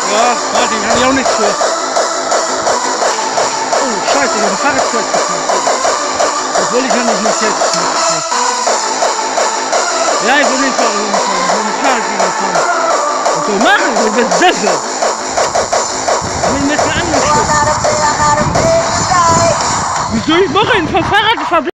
Ja, warte, ich habe ja auch nichts für. Oh, scheiße, ich habe ein Fahrrad gefahren. Das will ich ja nicht jetzt. Ja, ich will nicht fahren. Ich will mit Fahrrad gefahren. Was soll ich machen? Ich bin Sessel. Ich bin ein bisschen angeschlossen. Wieso? Ich mache ein Fahrrad gefahren.